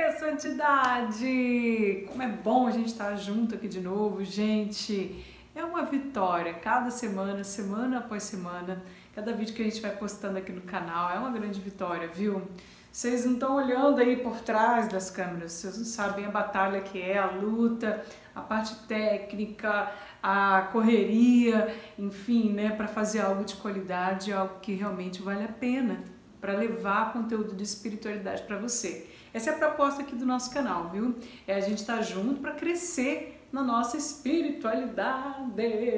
Aleluia, santidade! Como é bom a gente estar junto aqui de novo, gente. É uma vitória, cada semana, semana após semana, cada vídeo que a gente vai postando aqui no canal é uma grande vitória, viu? Vocês não estão olhando aí por trás das câmeras, vocês não sabem a batalha que é, a luta, a parte técnica, a correria, enfim, né, para fazer algo de qualidade, algo que realmente vale a pena, para levar conteúdo de espiritualidade para você. Essa é a proposta aqui do nosso canal, viu? É a gente estar junto para crescer na nossa espiritualidade.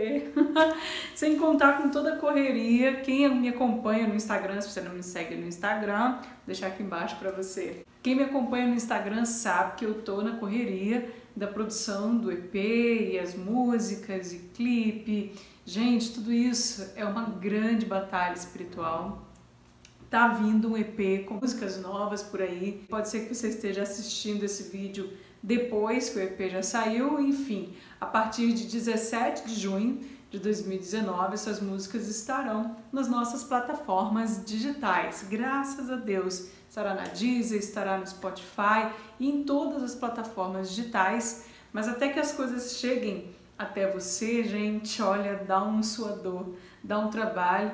Sem contar com toda a correria. Quem me acompanha no Instagram, se você não me segue no Instagram, vou deixar aqui embaixo para você. Quem me acompanha no Instagram sabe que eu tô na correria da produção do EP e as músicas e clipe. Gente, tudo isso é uma grande batalha espiritual. Tá vindo um EP com músicas novas por aí. Pode ser que você esteja assistindo esse vídeo depois que o EP já saiu. Enfim, a partir de 17 de junho de 2019, essas músicas estarão nas nossas plataformas digitais. Graças a Deus. Estará na Deezer, estará no Spotify e em todas as plataformas digitais. Mas até que as coisas cheguem até você, gente, olha, dá um suador, dá um trabalho.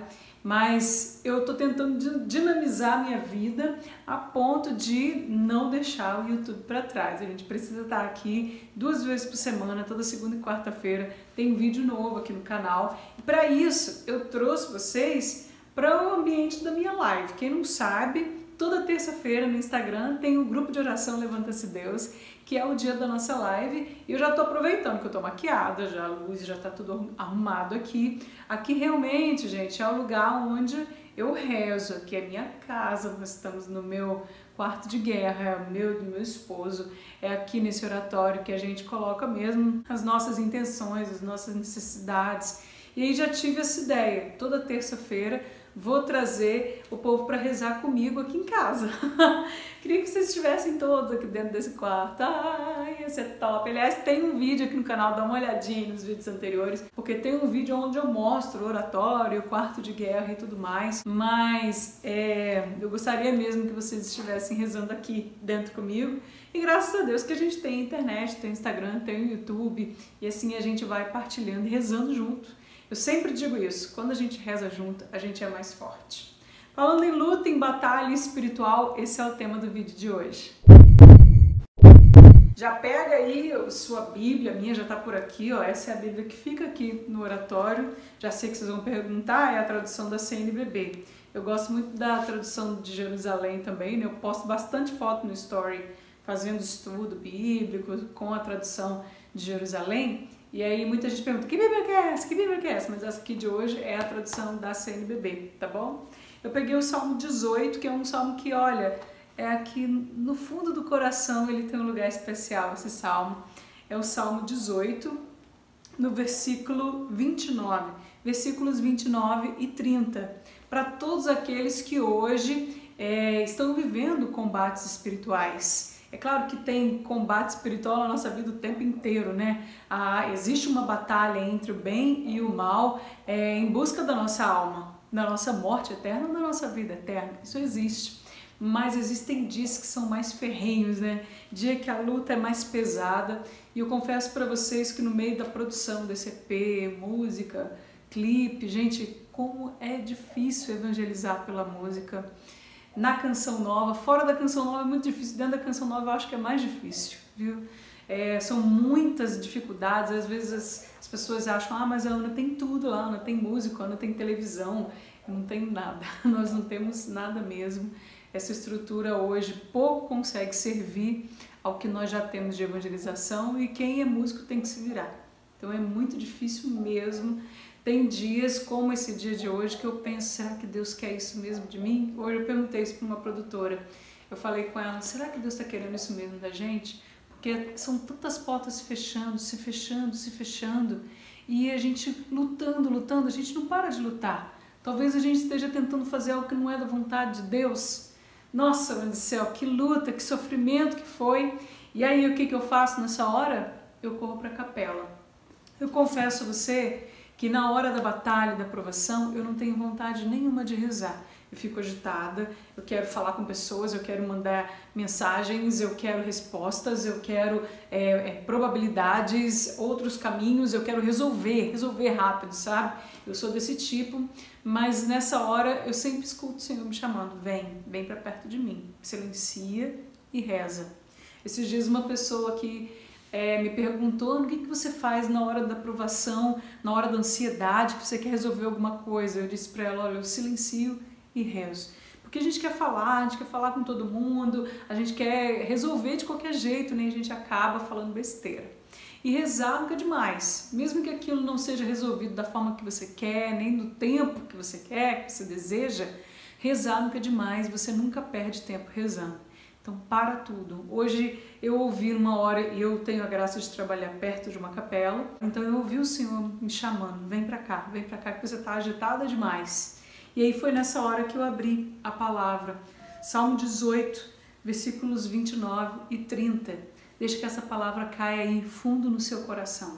Mas eu tô tentando dinamizar a minha vida a ponto de não deixar o YouTube para trás. A gente precisa estar aqui 2 vezes por semana, toda segunda e quarta-feira tem vídeo novo aqui no canal. E para isso eu trouxe vocês para o ambiente da minha live. Quem não sabe, toda terça-feira no Instagram tem o grupo de oração Levanta-se Deus, que é o dia da nossa live, e eu já tô aproveitando que eu tô maquiada, já a luz já tá tudo arrumado aqui. Aqui realmente, gente, é o lugar onde eu rezo, aqui é minha casa, nós estamos no meu quarto de guerra, é o meu, do meu esposo, é aqui nesse oratório que a gente coloca mesmo as nossas intenções, as nossas necessidades. E aí já tive essa ideia, toda terça-feira vou trazer o povo para rezar comigo aqui em casa. Queria que vocês estivessem todos aqui dentro desse quarto. Ai, ia ser top. Aliás, tem um vídeo aqui no canal, dá uma olhadinha nos vídeos anteriores, porque tem um vídeo onde eu mostro o oratório, o quarto de guerra e tudo mais. Mas eu gostaria mesmo que vocês estivessem rezando aqui dentro comigo. E graças a Deus que a gente tem internet, tem Instagram, tem o YouTube, e assim a gente vai partilhando e rezando junto. Eu sempre digo isso, quando a gente reza junto, a gente é mais forte. Falando em luta, em batalha espiritual, esse é o tema do vídeo de hoje. Já pega aí a sua Bíblia, a minha já está por aqui, ó. Essa é a Bíblia que fica aqui no oratório. Já sei que vocês vão perguntar, é a tradução da CNBB. Eu gosto muito da tradução de Jerusalém também, né? Eu posto bastante foto no Story fazendo estudo bíblico com a tradução de Jerusalém. E aí muita gente pergunta, que Bíblia que é essa? Que Bíblia que é essa? Mas essa aqui de hoje é a tradução da CNBB, tá bom? Eu peguei o Salmo 18, que é um salmo que, olha, é aqui no fundo do coração, ele tem um lugar especial, esse salmo. É o Salmo 18, no versículo 29, versículos 29 e 30. Para todos aqueles que hoje estão vivendo combates espirituais. É claro que tem combate espiritual na nossa vida o tempo inteiro, né? Existe uma batalha entre o bem e o mal em busca da nossa alma, da nossa morte eterna ou da nossa vida eterna. Isso existe. Mas existem dias que são mais ferrenhos, né? Dia que a luta é mais pesada. E eu confesso para vocês que no meio da produção desse EP, música, clipe, gente, como é difícil evangelizar pela música. Na canção nova, fora da canção nova é muito difícil, dentro da canção nova eu acho que é mais difícil, viu? São muitas dificuldades, às vezes as pessoas acham, mas a Ana tem tudo lá, a Ana tem música, a Ana tem televisão. Eu não tenho nada, nós não temos nada mesmo. Essa estrutura hoje pouco consegue servir ao que nós já temos de evangelização, e quem é músico tem que se virar. Então é muito difícil mesmo. Tem dias como esse dia de hoje que eu penso, será que Deus quer isso mesmo de mim? Hoje eu perguntei isso para uma produtora. Eu falei com ela, será que Deus está querendo isso mesmo da gente? Porque são tantas portas se fechando, se fechando, se fechando. E a gente lutando, a gente não para de lutar. Talvez a gente esteja tentando fazer algo que não é da vontade de Deus. Nossa, meu Deus do céu, que luta, que sofrimento que foi. E aí o que eu faço nessa hora? Eu corro para a capela. Eu confesso a você que na hora da batalha, da provação, eu não tenho vontade nenhuma de rezar. eu fico agitada, eu quero falar com pessoas, eu quero mandar mensagens, eu quero respostas, eu quero probabilidades, outros caminhos, eu quero resolver rápido, sabe? Eu sou desse tipo, mas nessa hora eu sempre escuto o Senhor me chamando, vem para perto de mim, silencia e reza. Esses dias uma pessoa que me perguntou o que você faz na hora da provação, na hora da ansiedade, que você quer resolver alguma coisa. Eu disse para ela, olha, eu silencio e rezo. Porque a gente quer falar com todo mundo, a gente quer resolver de qualquer jeito, né? A gente acaba falando besteira. E rezar nunca é demais, mesmo que aquilo não seja resolvido da forma que você quer, nem no tempo que você quer, que você deseja, rezar nunca é demais, você nunca perde tempo rezando. Então para tudo. Hoje eu ouvi uma hora, e eu tenho a graça de trabalhar perto de uma capela, então eu ouvi o Senhor me chamando, vem pra cá que você está agitada demais. E aí foi nessa hora que eu abri a palavra, Salmo 18, versículos 29 e 30. Deixa que essa palavra caia aí fundo no seu coração.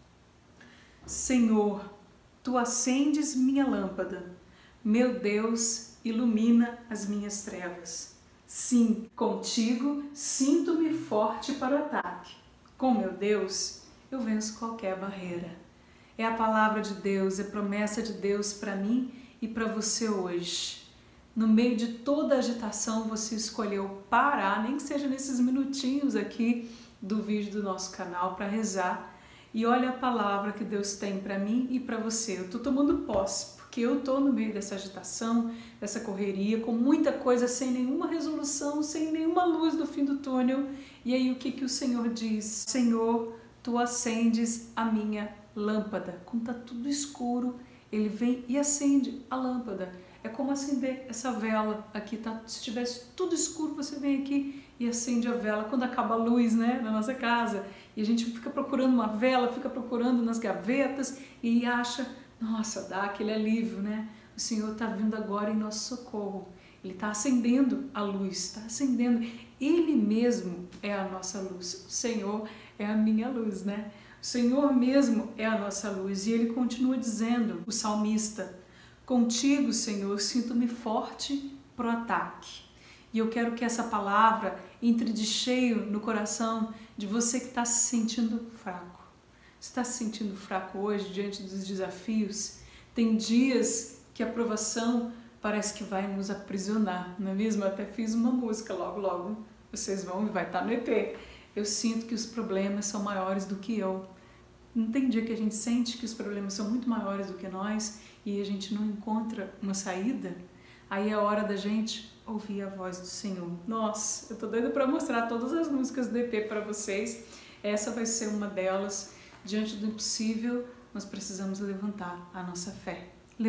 Senhor, Tu acendes minha lâmpada, meu Deus, ilumina as minhas trevas. Sim, contigo sinto-me forte para o ataque. Com meu Deus, eu venço qualquer barreira. É a palavra de Deus, é promessa de Deus para mim e para você hoje. No meio de toda a agitação, você escolheu parar, nem que seja nesses minutinhos aqui do vídeo do nosso canal, para rezar. E olha a palavra que Deus tem para mim e para você. Eu estou tomando posse, porque eu estou no meio dessa agitação, dessa correria, com muita coisa, sem nenhuma resolução, sem nenhuma luz no fim do túnel. E aí o que o Senhor diz? Senhor, Tu acendes a minha lâmpada. Quando está tudo escuro, Ele vem e acende a lâmpada. É como acender essa vela aqui, tá? Se tivesse tudo escuro, você vem aqui e acende a vela. Quando acaba a luz, né, na nossa casa, e a gente fica procurando uma vela, fica procurando nas gavetas e acha, nossa, dá aquele alívio, né? O Senhor está vindo agora em nosso socorro. Ele está acendendo a luz, está acendendo. Ele mesmo é a nossa luz. O Senhor é a minha luz, né? O Senhor mesmo é a nossa luz. E Ele continua dizendo, o salmista, contigo, Senhor, sinto-me forte para o ataque. E eu quero que essa palavra entre de cheio no coração de você que está se sentindo fraco. Você está se sentindo fraco hoje diante dos desafios? Tem dias que a provação parece que vai nos aprisionar, não é mesmo? Eu até fiz uma música, logo vocês vão e vai estar no EP. Eu sinto que os problemas são maiores do que eu. Não tem dia que a gente sente que os problemas são muito maiores do que nós e a gente não encontra uma saída? Aí é a hora da gente ouvir a voz do Senhor. Nossa, eu tô doida para mostrar todas as músicas do EP para vocês. Essa vai ser uma delas. Diante do impossível, nós precisamos levantar a nossa fé.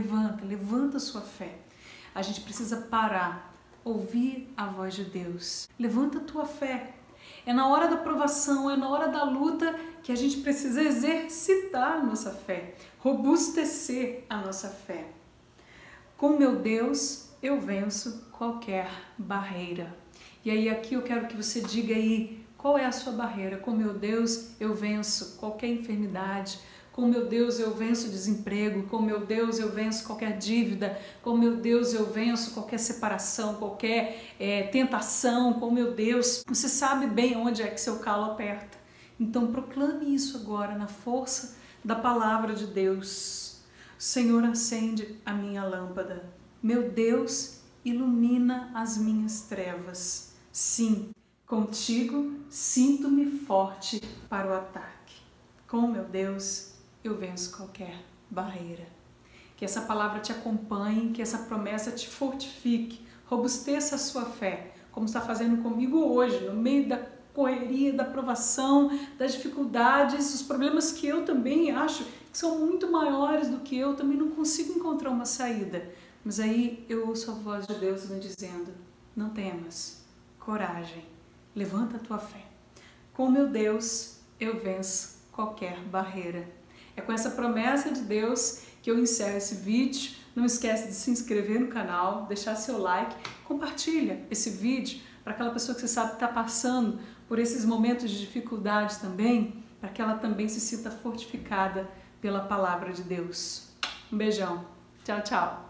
Levanta a sua fé. A gente precisa parar, ouvir a voz de Deus. Levanta a tua fé. É na hora da provação, é na hora da luta que a gente precisa exercitar a nossa fé, robustecer a nossa fé. Com meu Deus, eu venço qualquer barreira. E aí aqui eu quero que você diga aí, qual é a sua barreira? Com meu Deus, eu venço qualquer enfermidade. Com meu Deus eu venço desemprego, com meu Deus eu venço qualquer dívida, com meu Deus eu venço qualquer separação, qualquer tentação, com meu Deus. Você sabe bem onde é que seu calo aperta. Então proclame isso agora na força da palavra de Deus. Senhor, acende a minha lâmpada. Meu Deus, ilumina as minhas trevas. Sim, contigo sinto-me forte para o ataque. Com meu Deus, eu venço qualquer barreira. Que essa palavra te acompanhe, que essa promessa te fortifique, robusteça a sua fé, como está fazendo comigo hoje, no meio da correria, da provação, das dificuldades, os problemas que eu também acho que são muito maiores do que eu também não consigo encontrar uma saída. Mas aí eu ouço a voz de Deus me dizendo, não temas, coragem, levanta a tua fé. Com meu Deus, eu venço qualquer barreira. É com essa promessa de Deus que eu encerro esse vídeo. Não esquece de se inscrever no canal, deixar seu like, compartilha esse vídeo para aquela pessoa que você sabe que está passando por esses momentos de dificuldade também, para que ela também se sinta fortificada pela palavra de Deus. Um beijão. Tchau, tchau.